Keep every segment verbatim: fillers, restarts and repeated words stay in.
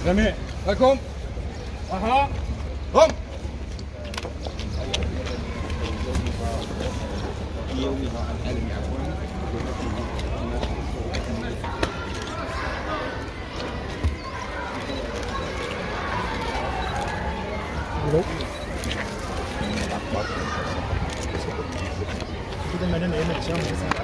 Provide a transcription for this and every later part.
جميع لكم. أها هم كده مليان عينك شام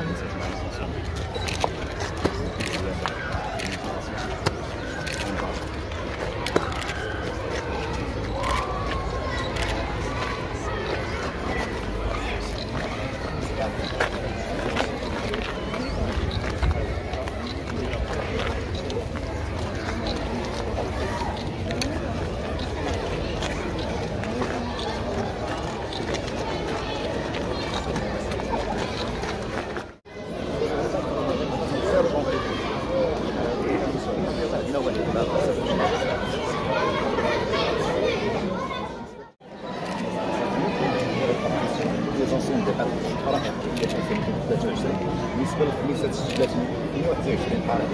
بالنسبه للخميسات السجلات اثنين واحد وعشرين حاله.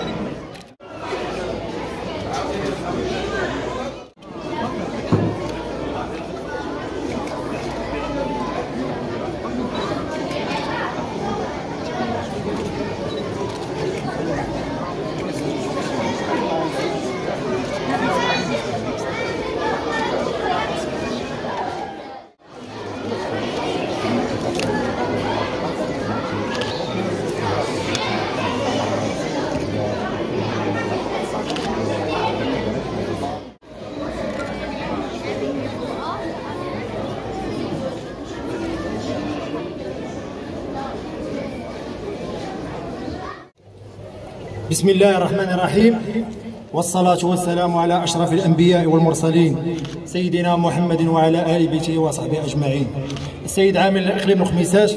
بسم الله الرحمن الرحيم، والصلاة والسلام على أشرف الأنبياء والمرسلين سيدنا محمد وعلى آل بيته وصحبه أجمعين. السيد عامل إقليم الخميسات،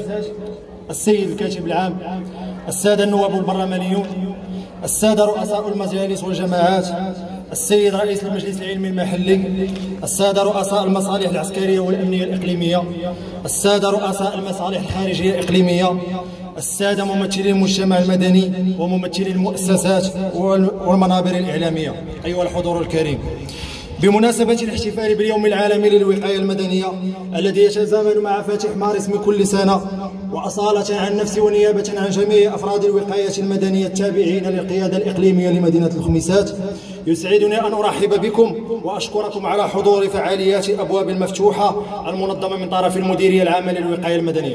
السيد الكاتب العام، السادة النواب البرلمانيون، السادة رؤساء المجالس والجماعات، السيد رئيس المجلس العلمي المحلي، السادة رؤساء المصالح العسكرية والأمنية الإقليمية، السادة رؤساء المصالح الخارجية الإقليمية، السادة ممثلي المجتمع المدني وممثلي المؤسسات والمنابر الإعلامية، أيها الحضور الكريم، بمناسبة الاحتفال باليوم العالمي للوقاية المدنية الذي يتزامن مع فاتح مارس من كل سنة، وأصالة عن نفسي ونيابة عن جميع أفراد الوقاية المدنية التابعين للقيادة الإقليمية لمدينة الخميسات، يسعدني أن أرحب بكم وأشكركم على حضور فعاليات أبواب المفتوحة المنظمة من طرف المديرية العامة للوقاية المدنية.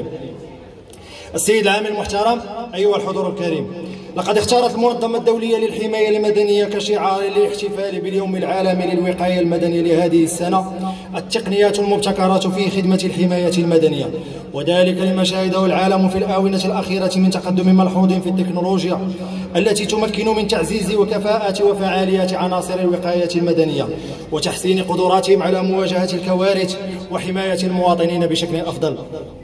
السيد العامل المحترم، أيها الحضور الكريم، لقد اختارت المنظمة الدولية للحماية المدنية كشعار للاحتفال باليوم العالمي للوقاية المدنية لهذه السنة التقنيات المبتكرة في خدمة الحماية المدنية، وذلك لما شهده العالم في الآونة الأخيرة من تقدم ملحوظ في التكنولوجيا التي تمكن من تعزيز وكفاءة وفعالية عناصر الوقاية المدنية وتحسين قدراتهم على مواجهة الكوارث وحماية المواطنين بشكل أفضل،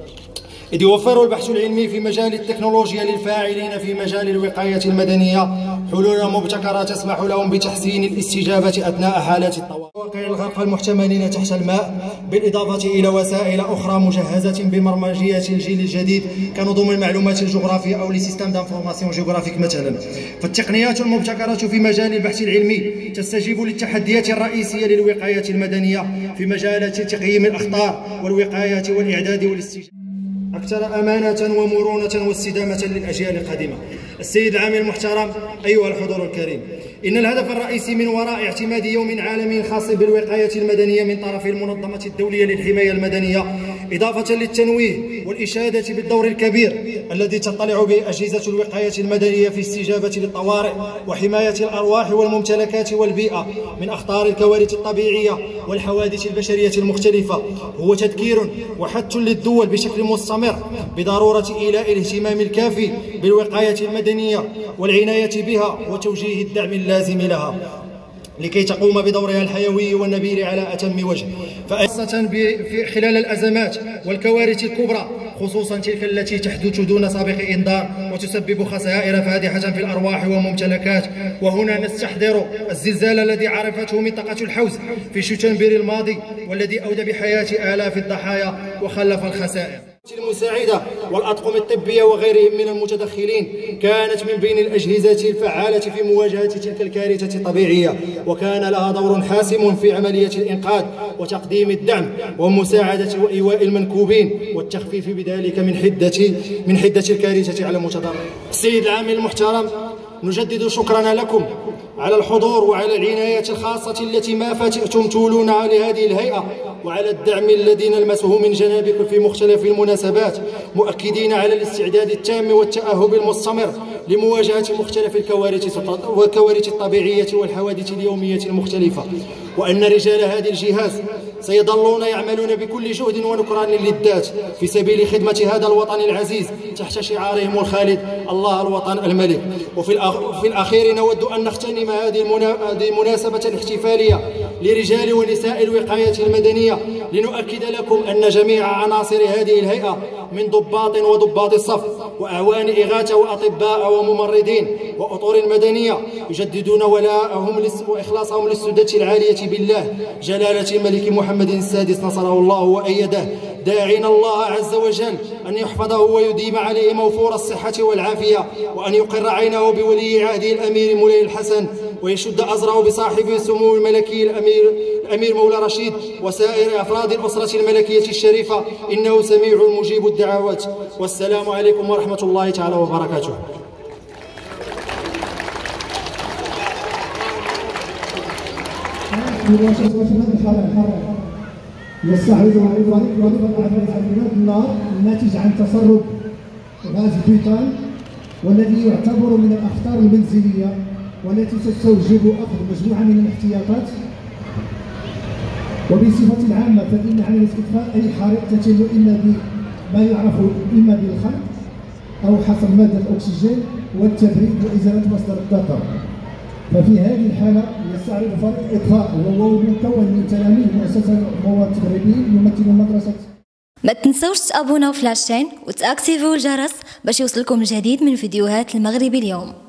إذ يوفر البحث العلمي في مجال التكنولوجيا للفاعلين في مجال الوقاية المدنية حلول مبتكرة تسمح لهم بتحسين الاستجابة أثناء حالات الطوارئ وواقع الغرق المحتملين تحت الماء، بالإضافة إلى وسائل أخرى مجهزة ببرمجية الجيل الجديد كنظم المعلومات الجغرافية أو لسيستم دانفورماسيون جغرافيك مثلا. فالتقنيات المبتكرة في مجال البحث العلمي تستجيب للتحديات الرئيسية للوقاية المدنية في مجالات تقييم الأخطار والوقاية والإعداد والاستجابة أكثر أمانة ومرونة واستدامة للأجيال القادمة. السيد العامل المحترم، أيها الحضور الكريم، إن الهدف الرئيسي من وراء اعتماد يوم عالمي خاص بالوقاية المدنية من طرف المنظمة الدولية للحماية المدنية، إضافة للتنويه والإشادة بالدور الكبير الذي تطلع به أجهزة الوقاية المدنية في استجابة للطوارئ وحماية الأرواح والممتلكات والبيئة من أخطار الكوارث الطبيعية والحوادث البشرية المختلفة، هو تذكير وحث للدول بشكل مستمر بضرورة إيلاء الاهتمام الكافي بالوقاية المدنية والعناية بها وتوجيه الدعم اللازم لها لكي تقوم بدورها الحيوي والنبيل على أتم وجه، خاصة خلال الأزمات والكوارث الكبرى، خصوصا تلك التي تحدث دون سابق إنذار وتسبب خسائر فادحة في الأرواح والممتلكات. وهنا نستحضر الزلزال الذي عرفته منطقة الحوز في شتنبر الماضي والذي أودى بحياة آلاف الضحايا وخلف الخسائر. المساعدة والأطقم الطبية وغيرهم من المتدخلين كانت من بين الأجهزة الفعالة في مواجهة تلك الكارثة الطبيعية، وكان لها دور حاسم في عملية الإنقاذ وتقديم الدعم ومساعدة وإيواء المنكوبين والتخفيف بذلك من حدة من حدة الكارثة على المتضرر. السيد العامل المحترم، نجدد شكرنا لكم على الحضور وعلى العناية الخاصة التي ما فتئتم تولونها لهذه الهيئة، وعلى الدعم الذي نلمسه من جنابكم في مختلف المناسبات، مؤكدين على الاستعداد التام والتأهب المستمر لمواجهة مختلف الكوارث والكوارث الطبيعية والحوادث اليومية المختلفة، وأن رجال هذه الجهاز سيظلون يعملون بكل جهد ونكران للذات في سبيل خدمة هذا الوطن العزيز تحت شعارهم الخالد الله الوطن الملك. وفي في الأخير نود أن نغتنم هذه المناسبة الاحتفالية لرجال ونساء الوقاية المدنية لنؤكد لكم أن جميع عناصر هذه الهيئة من ضباط وضباط الصف وأعوان إغاثة وأطباء وممرضين وأطور مدنية يجددون ولاءهم وإخلاصهم للسدة العالية بالله جلالة الملك محمد السادس نصره الله وأيده، داعين الله عز وجل أن يحفظه ويديم عليه موفور الصحة والعافية، وأن يقر عينه بولي عهده الأمير مولاي الحسن، ويشد أزره بصاحب السمو الملكي الأمير الأمير مولا رشيد وسائر أفراد الأسرة الملكية الشريفة، إنه سميع مجيب الدعوات. والسلام عليكم ورحمة الله تعالى وبركاته. يستعرض الفريق وظيفة عمليات النار الناتج عن تسرب غاز بيتان، والذي يعتبر من الأخطار المنزلية والتي تستوجب أخذ مجموعة من الاحتياطات. وبصفة عامة فإن عملية إطفاء أي حريق تتم إما بما يعرف إما بالخلق أو حصر مادة الأكسجين والتبريد وإزالة مصدر الطاقة. ففي هذه الحالة يستعرض فريق إطفاء وهو مكون من تلاميذ مؤسسة مواد تدريبية يمثل مدرسة. ما تنسوش تابوناو في لاشين وتاكتيفيو الجرس باش يوصلكم الجديد من فيديوهات المغربي اليوم.